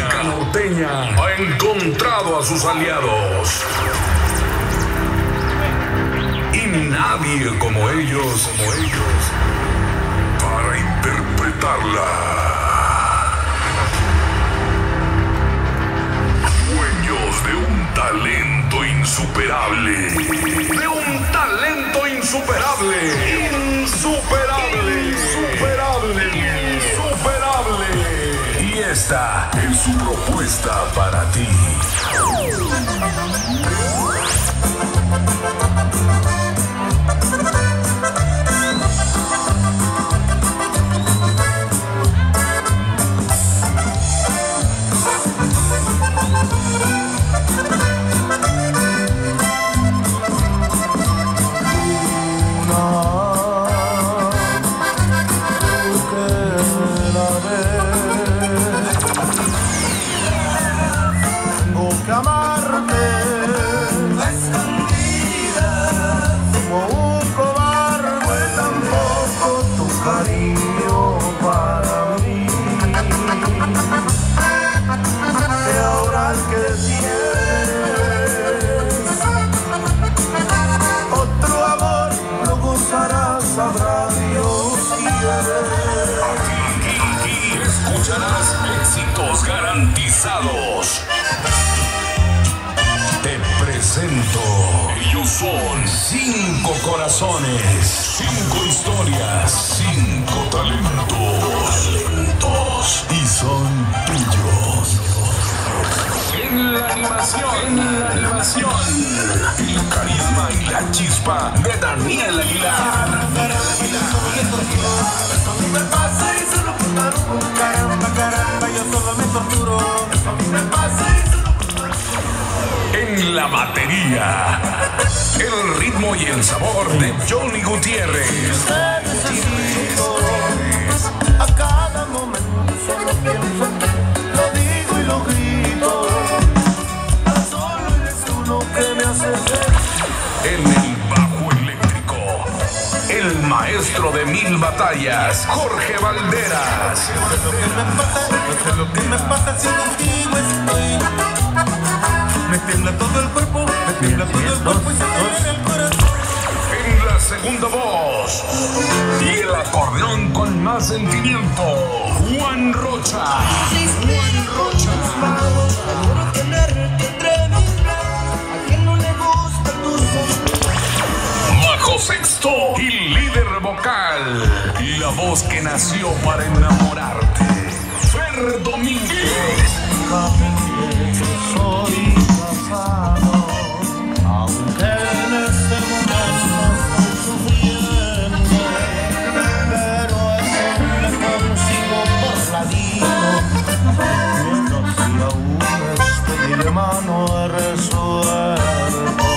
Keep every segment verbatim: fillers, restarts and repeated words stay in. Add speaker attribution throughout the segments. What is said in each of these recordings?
Speaker 1: música norteña ha encontrado a sus aliados. Y nadie como ellos, como ellos, para interpretarla. Dueños de un talento insuperable. De un talento insuperable. Insuperable. Insuperable. Insuperable. Y esta es su propuesta para ti. Garantizados. Te presento. Ellos son cinco corazones, cinco historias, cinco talentos. Talentos. Y son tuyos. En la animación, en la animación, el carisma y la chispa de Daniel Aguilar.
Speaker 2: Me pasa y solo por caramba, caramba, yo solo me torturo. Me pasa y solo por
Speaker 1: en la batería, el ritmo y el sabor de Johnny Gutiérrez.
Speaker 2: A cada momento solo pienso en ti, lo digo y lo grito. Solo eres uno que me hace ser.
Speaker 1: En el bajo eléctrico, el maestro de mil batallas, Jorge Valderas.
Speaker 2: No sé lo que me pasa, no sé lo que me pasa si contigo estoy. Me tiembla todo el cuerpo, me tiembla todo el cuerpo y se me duele el corazón.
Speaker 1: En la segunda voz y el acordeón con más sentimiento, Juan Rocha. Juan Rocha.
Speaker 2: Adoro tenerte entre mis brazos, a quien no le gusta tu sonrisa.
Speaker 1: Bajo sexto y líder vocal, y la voz que nació para enamorarte, Fer Domínguez.
Speaker 2: Soy casado, aunque en este momento estoy sufriendo, pero eso le consigo por ladito, mientras si aún este dilema no he resuelto.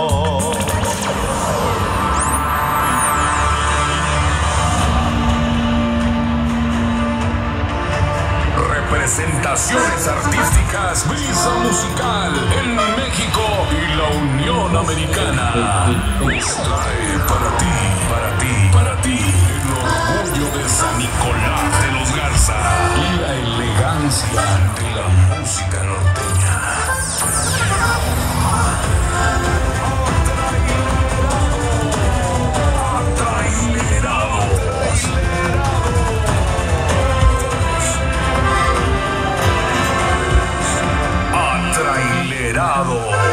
Speaker 1: Presentaciones artísticas, Brisa Musical en México y la Unión Americana. Trae para ti, para ti, para ti, el orgullo de San Nicolás de los Garza y la elegancia de la música norteña. Trailerados.